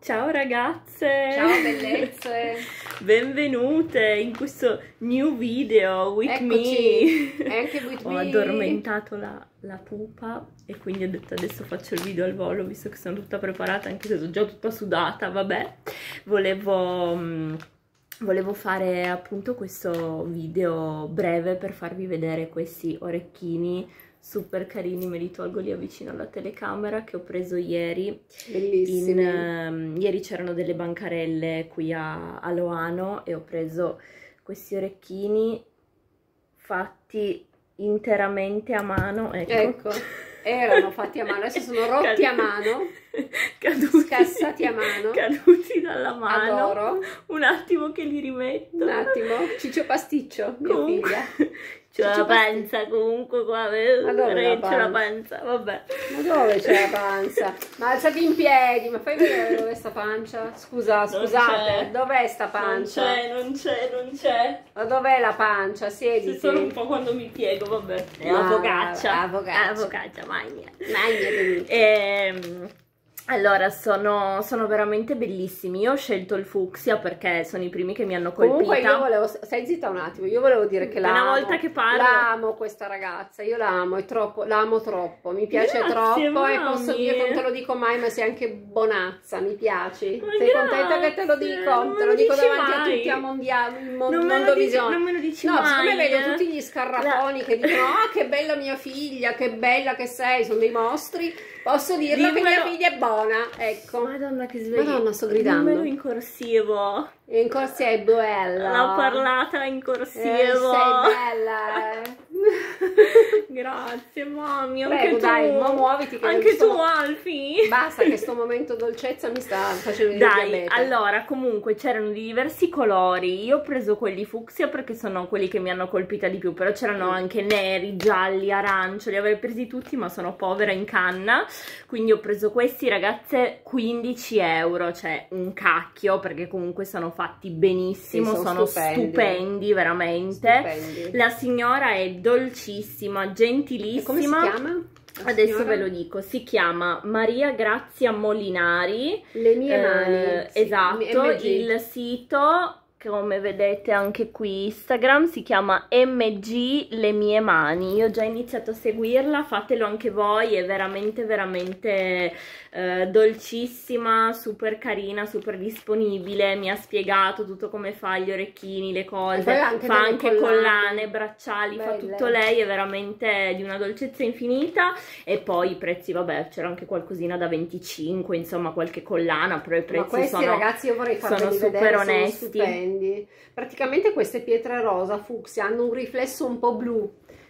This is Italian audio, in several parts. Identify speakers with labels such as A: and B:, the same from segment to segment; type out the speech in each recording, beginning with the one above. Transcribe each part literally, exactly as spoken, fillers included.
A: Ciao ragazze!
B: Ciao bellezze!
A: Benvenute in questo new video with
B: Eccoci.
A: me!
B: E anche with
A: Ho
B: me!
A: addormentato la, la pupa e quindi ho detto adesso faccio il video al volo, visto che sono tutta preparata, anche se sono già tutta sudata, vabbè. Volevo... mh, Volevo fare appunto questo video breve per farvi vedere questi orecchini super carini, me li tolgo lì vicino alla telecamera, che ho preso ieri.
B: Bellissimi!
A: In, uh, ieri c'erano delle bancarelle qui a, a Loano e ho preso questi orecchini fatti interamente a mano, ecco.
B: Ecco, erano fatti a mano, adesso sono rotti
A: Cadu-
B: a mano,
A: caduti,
B: scassati a mano.
A: caduti dalla mano.
B: Adoro.
A: Un attimo che li rimetto.
B: Un attimo, Ciccio Pasticcio, mia
A: Comunque,
B: figlia.
A: c'è la
B: Ciccio
A: panza comunque qua,
B: Ma dove la
A: c'è la
B: panza?
A: panza, vabbè.
B: Ma dove c'è la pancia? Ma alzati in piedi, ma fai vedere dove sta pancia? Scusa, scusate, dov'è sta pancia?
A: Non c'è, non c'è, non c'è.
B: Ma dov'è la pancia? Siediti.
A: C'è solo un po' quando mi piego, vabbè. È
B: Ma-
A: la focaccia.
B: la focaccia.
A: La focaccia, magna.
B: Magnati.
A: Ehm, allora, sono, sono veramente bellissimi. Io ho scelto il fucsia perché sono i primi che mi hanno colpita.
B: Comunque io volevo, stai zitta un attimo, io volevo dire che
A: Una
B: l'amo,
A: volta che parlo-
B: l'amo questa ragazza, io l'amo, è troppo, l'amo troppo, mi piace
A: Grazie,
B: troppo e
A: mami.
B: posso dire, non te lo dico mai, ma sei anche bonazza, mi piaci,
A: Ma
B: sei contenta che te lo
A: grazie,
B: dico?
A: non
B: Te
A: me
B: lo
A: lo
B: dico
A: dici
B: davanti
A: mai.
B: a tutti a mondiale, mon,
A: Non me lo dici-
B: mondovisione.
A: non me lo dici
B: no,
A: mai,
B: siccome vedo
A: eh.
B: tutti gli scarrafoni che dicono, ah che bella mia figlia, che bella che sei, sono dei mostri, posso dirlo che mia
A: Dimmelo.
B: figlia è buona, ecco.
A: Madonna che sveglia.
B: Madonna, sto gridando.
A: Dimmelo in corsivo.
B: In corsia è bella.
A: L'ho parlata in corsivo.
B: Eh, sei bella, eh.
A: Grazie, mami.
B: Prego,
A: Anche tu.
B: dai, mo muoviti che
A: Anche
B: sto-
A: tu, Alfie.
B: Basta che sto momento dolcezza mi sta facendo venire
A: Dai,
B: diabete.
A: allora, comunque c'erano di diversi colori. Io ho preso quelli fucsia perché sono quelli che mi hanno colpita di più, però c'erano anche neri, gialli, arancio, li avrei presi tutti, ma sono povera in canna, quindi ho preso questi, ragazze, quindici euro, cioè un cacchio, perché comunque sono fatti benissimo,
B: Sì, sono
A: sono
B: stupendi.
A: stupendi, veramente.
B: Stupendi.
A: La signora è dolcissima, gentilissima.
B: E come si chiama? La
A: Adesso
B: signora?
A: ve lo dico, si chiama Maria Grazia Molinari.
B: Le mie mani.
A: Eh,
B: Sì,
A: esatto,
B: M G.
A: il sito, come vedete anche qui Instagram, si chiama M G Le Mie Mani. Io ho già iniziato a seguirla, fatelo anche voi, è veramente veramente eh, dolcissima, super carina, super disponibile, mi ha spiegato tutto come fa gli orecchini, le
B: E
A: cose,
B: poi anche
A: fa
B: delle
A: anche
B: collane.
A: collane, bracciali, fa
B: Belle.
A: tutto lei, è veramente di una dolcezza infinita. E poi i prezzi, vabbè, c'era anche qualcosina da venticinque, insomma qualche collana, però i
B: Ma
A: prezzi
B: questi
A: sono,
B: ragazzi io vorrei farveli
A: sono super
B: vedere, sono
A: onesti.
B: stupendi. Praticamente queste pietre rosa fucsia hanno un riflesso un po' blu,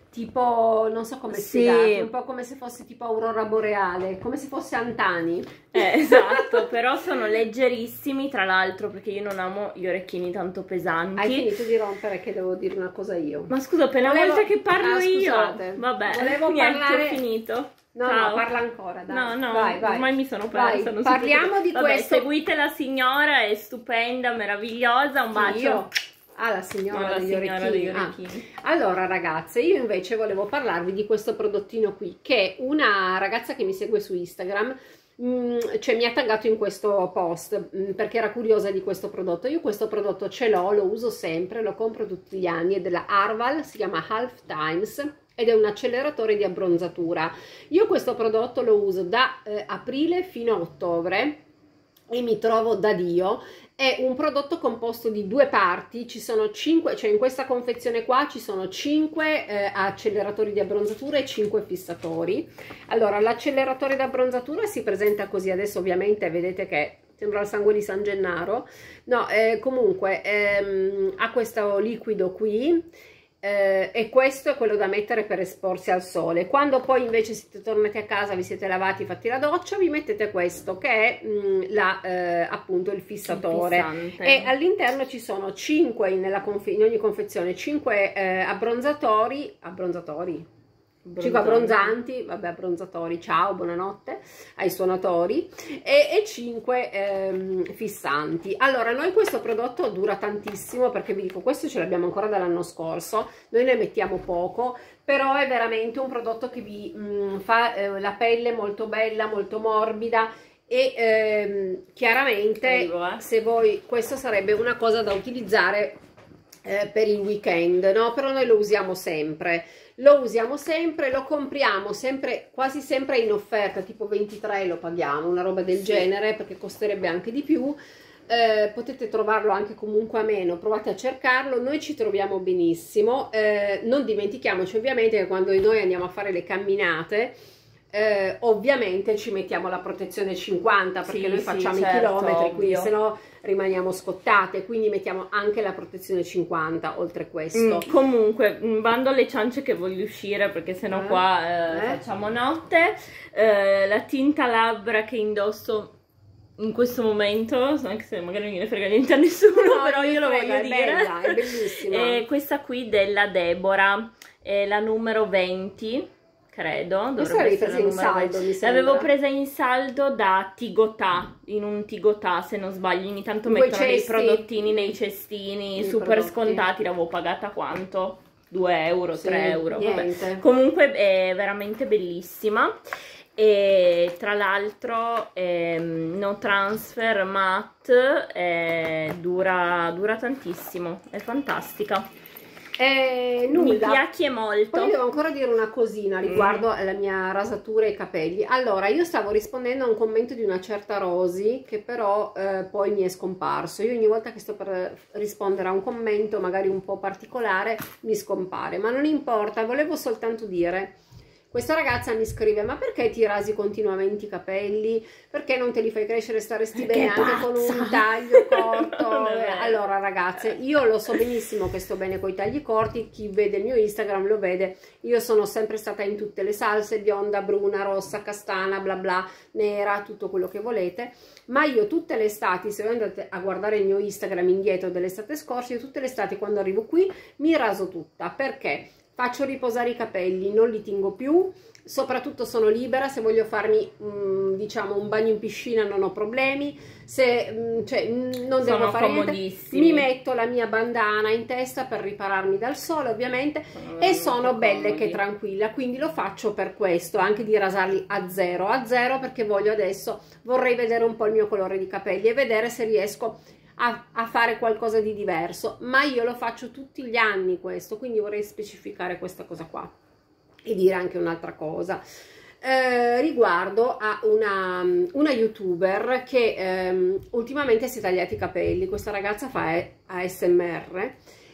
B: tipo, non so come
A: Sì.
B: spiegarti, un po' come se fosse tipo aurora boreale, come se fosse Antani.
A: Eh, esatto, però sono leggerissimi, tra l'altro, perché io non amo gli orecchini tanto pesanti.
B: Hai finito di rompere che devo dire una cosa io?
A: Ma scusa, appena
B: Volevo-
A: volta che parlo
B: Ah,
A: io,
B: scusate.
A: vabbè,
B: Volevo
A: niente,
B: parlare-
A: ho finito.
B: No,
A: Ciao.
B: no, parla ancora, dai.
A: No, no,
B: vai, vai.
A: ormai mi sono
B: Vai,
A: persa. non so
B: parliamo
A: più-
B: di
A: Vabbè,
B: questo.
A: seguite la signora, è stupenda, meravigliosa, un bacio.
B: Io? Ah, la signora,
A: No, la
B: degli,
A: signora
B: orecchini.
A: degli
B: Ah.
A: orecchini.
B: Allora ragazze, io invece volevo parlarvi di questo prodottino qui, che una ragazza che mi segue su Instagram mh, cioè mi ha taggato in questo post mh, perché era curiosa di questo prodotto. Io questo prodotto ce l'ho, lo uso sempre, lo compro tutti gli anni, è della Arval, si chiama Half Times ed è un acceleratore di abbronzatura. Io questo prodotto lo uso da eh, aprile fino a ottobre e mi trovo da Dio. È un prodotto composto di due parti, ci sono cinque, cioè in questa confezione qua ci sono cinque eh, acceleratori di abbronzatura e cinque fissatori. Allora, l'acceleratore di abbronzatura si presenta così, adesso ovviamente vedete che sembra il sangue di San Gennaro, no, eh, comunque ehm, ha questo liquido qui. Eh, e questo è quello da mettere per esporsi al sole. Quando poi invece siete tornati a casa, vi siete lavati, fatti la doccia, vi mettete questo che è mh, la, eh, appunto il fissatore,
A: Fissante.
B: e all'interno ci sono cinque nella conf in ogni confezione cinque eh, abbronzatori abbronzatori cinque abbronzanti, vabbè, abbronzatori, ciao, buonanotte ai suonatori, e, e cinque ehm, fissanti. Allora, noi questo prodotto dura tantissimo, perché vi dico, questo ce l'abbiamo ancora dall'anno scorso, noi ne mettiamo poco, però è veramente un prodotto che vi mh, fa eh, la pelle molto bella, molto morbida, e ehm, chiaramente
A: Arrivo, eh.
B: se voi, questo sarebbe una cosa da utilizzare eh, per il weekend, no? Però noi lo usiamo sempre, lo usiamo sempre, lo compriamo sempre, quasi sempre in offerta, tipo ventitré lo paghiamo, una roba del
A: sì.
B: genere, perché costerebbe anche di più. Eh, potete trovarlo anche comunque a meno, provate a cercarlo, noi ci troviamo benissimo. Eh, non dimentichiamoci ovviamente che quando noi andiamo a fare le camminate eh, ovviamente ci mettiamo la protezione cinquanta, perché
A: sì,
B: noi
A: sì,
B: facciamo
A: certo,
B: i chilometri,
A: ovvio.
B: quindi se no rimaniamo scottate, quindi mettiamo anche la protezione cinquanta oltre questo.
A: Mm, comunque, bando alle ciance che voglio uscire, perché sennò
B: Eh?
A: qua eh,
B: Eh?
A: facciamo notte. Eh, la tinta labbra che indosso in questo momento, anche se magari non gliene frega niente a nessuno,
B: No,
A: però io lo
B: frega,
A: voglio
B: è
A: dire.
B: bella, è bellissima.
A: E questa qui della Deborah, è la numero venti, credo.
B: Questa l'avevi presa in saldo, mi sembra.
A: L'avevo presa in saldo da Tigotà, in un Tigotà se non sbaglio, ogni tanto
B: Quei
A: mettono dei
B: cesti.
A: prodottini nei cestini,
B: I
A: super
B: prodotti.
A: scontati, l'avevo pagata quanto? due euro,
B: Sì,
A: tre euro, vabbè.
B: niente.
A: Comunque è veramente bellissima. E tra l'altro ehm, no transfer matte, eh, dura, dura tantissimo, è fantastica.
B: Eh,
A: Mi
B: nulla.
A: piace molto.
B: Poi devo ancora dire una cosina riguardo alla mia rasatura e i capelli. Allora, io stavo rispondendo a un commento di una certa Rosy, che però eh, poi mi è scomparso. Io ogni volta che sto per rispondere a un commento, magari un po' particolare, mi scompare. Ma non importa, volevo soltanto dire... Questa ragazza mi scrive: ma perché ti rasi continuamente i capelli? Perché non te li fai crescere? Staresti bene anche con un taglio corto. Allora ragazze, io lo so benissimo che sto bene con i tagli corti, chi vede il mio Instagram lo vede, io sono sempre stata in tutte le salse, bionda, bruna, rossa, castana, bla bla, nera, tutto quello che volete, ma io tutte le estati, se voi andate a guardare il mio Instagram indietro dell'estate scorsa, io tutte le estati quando arrivo qui mi raso tutta, perché? Faccio riposare i capelli, non li tingo più, soprattutto sono libera, se voglio farmi mh, diciamo un bagno in piscina non ho problemi, se mh, cioè, mh, non
A: Sono
B: devo fare niente,
A: comodissimi.
B: mi metto la mia bandana in testa per ripararmi dal sole ovviamente,
A: Sono
B: e sono belle
A: comodi.
B: che tranquilla, quindi lo faccio per questo, anche di rasarli a zero, a zero perché voglio adesso, vorrei vedere un po' il mio colore di capelli e vedere se riesco A, a fare qualcosa di diverso, ma io lo faccio tutti gli anni questo, quindi vorrei specificare questa cosa qua e dire anche un'altra cosa eh, riguardo a una, una youtuber che ehm, ultimamente si è tagliati i capelli. Questa ragazza fa A S M R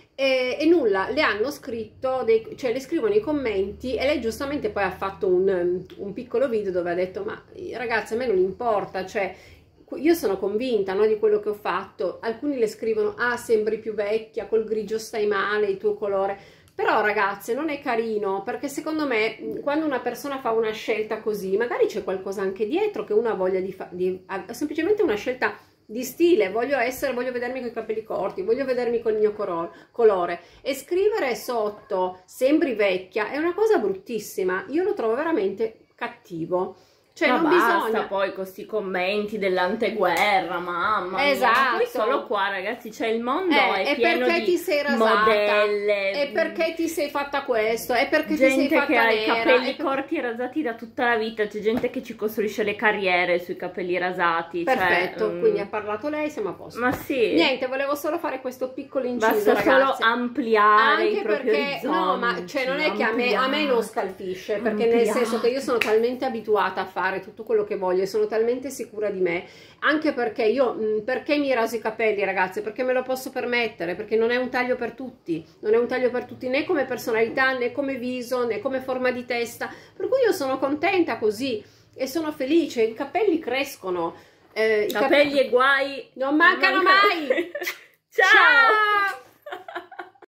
B: e, e nulla, le hanno scritto dei, cioè le scrivono i commenti, e lei giustamente poi ha fatto un, un piccolo video dove ha detto: ma ragazzi, a me non importa, cioè io sono convinta, no, di quello che ho fatto. Alcuni le scrivono: ah, sembri più vecchia, col grigio stai male, il tuo colore. Però ragazze, non è carino, perché secondo me quando una persona fa una scelta così, magari c'è qualcosa anche dietro, che una voglia di fare, semplicemente una scelta di stile, voglio essere, voglio vedermi con i capelli corti, voglio vedermi col mio colore, e scrivere sotto sembri vecchia è una cosa bruttissima, io lo trovo veramente cattivo. Cioè,
A: ma
B: non
A: basta
B: bisogna
A: poi con questi commenti dell'anteguerra, mamma mia.
B: esatto.
A: Poi solo qua ragazzi, cioè il mondo
B: eh,
A: è
B: e
A: pieno
B: perché
A: di
B: ti sei rasata,
A: modelle,
B: e perché ti sei fatta questo, e perché
A: gente
B: ti sei fatta
A: che ha i
B: nera,
A: capelli
B: e per...
A: corti e rasati da tutta la vita, c'è gente che ci costruisce le carriere sui capelli rasati.
B: perfetto,
A: cioè,
B: quindi
A: mm,
B: ha parlato lei, siamo a posto.
A: ma sì,
B: Niente, volevo solo fare questo piccolo inciso,
A: basta
B: ragazze.
A: solo ampliare
B: Anche
A: i propri
B: perché
A: orizzonti.
B: no, ma cioè non è che a me, a me non scalfisce, perché nel
A: Ampliare.
B: senso che io sono talmente abituata a fare tutto quello che voglio e sono talmente sicura di me, anche perché io mh, perché mi raso i capelli, ragazze? Perché me lo posso permettere, perché non è un taglio per tutti, non è un taglio per tutti né come personalità, né come viso, né come forma di testa, per cui io sono contenta così e sono felice, i capelli crescono, eh, i
A: Capelli e guai
B: non mancano
A: mancano.
B: mai.
A: Ciao!
B: Ciao!